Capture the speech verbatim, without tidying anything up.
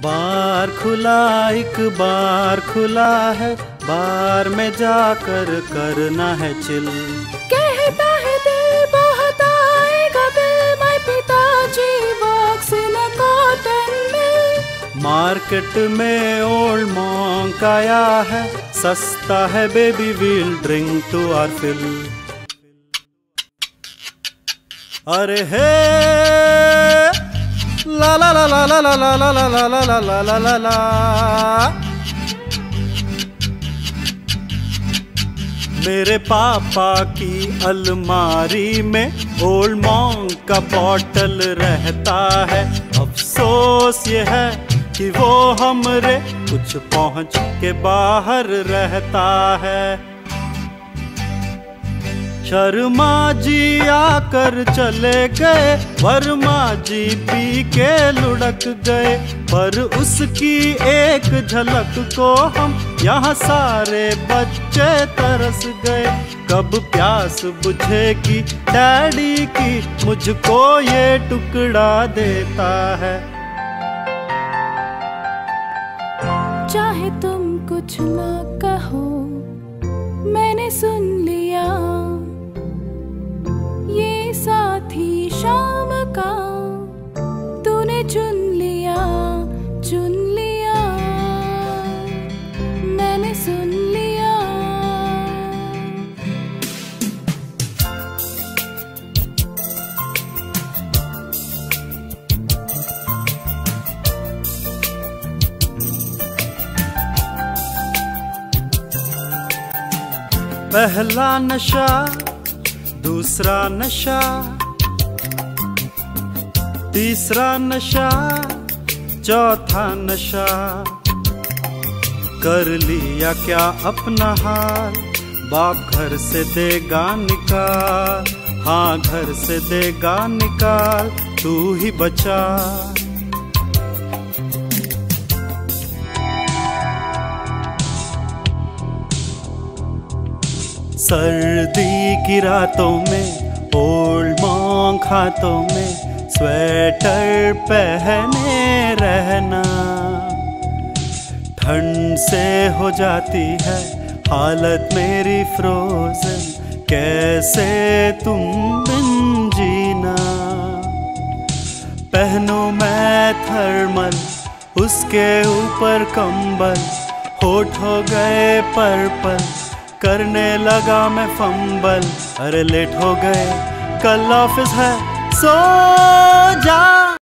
बार खुला एक बार खुला है, बार में जाकर करना है चिल। कहता है दिल बहुत आएगा बिल, मैं पिताजी works in a cotton mill. Market में ओल्ड मॉन्क आया है, सस्ता है baby we'll drink to our fill. अरे हे ला ला ला ला ला ला ला ला ला ला ला ला ला ला ला। मेरे पापा की अलमारी में ओल्ड मॉन्क का बॉटल रहता है। अफसोस ये है कि वो हमरे कुछ पहुंच के बाहर रहता है। शर्मा जी आकर चले गए, वर्मा जी पी के लुढ़क गए, पर उसकी एक झलक को हम यहाँ सारे बच्चे तरस गए। कब प्यास बुझेगी डैडी की, मुझको ये टुकड़ा देता है। चाहे तुम कुछ ना कहो, मैंने सुन लिया ये साथी शाम का तूने चुन लिया, चुन लिया, मैंने सुन लिया। पहला नशा दूसरा नशा तीसरा नशा चौथा नशा, कर लिया क्या अपना हाल, बाप घर से देगा निकाल। हाँ घर से देगा निकाल, तू ही बचा। सर्दी की रातों में ओल्ड मॉन्क हाथों में, स्वेटर पहने रहना। ठंड से हो जाती है हालत मेरी फ्रोजन, कैसे तुम बिन जीना। पहनूं मैं थर्मल उसके ऊपर कंबल, होठ हो गए पर्पल करने लगा मैं फंबल। अरे लेट हो गए कल ऑफिस है, सो जा।